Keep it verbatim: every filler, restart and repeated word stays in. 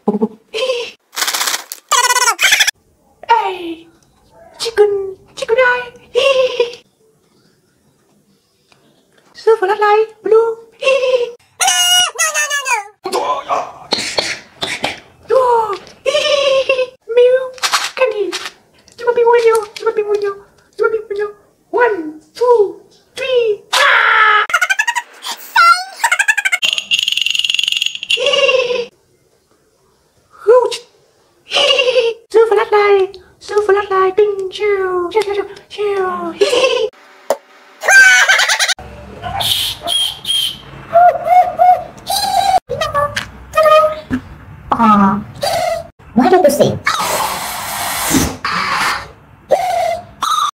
Hey, chicken, chicken eye. Silver light, blue. Mew, candy. Cuma pimunyo, cuma pimunyo, cuma pimunyo. One, two, three. Silver light, silver light, bing, shoo, shoo, shoo, shoo. Ah, why don't you sing?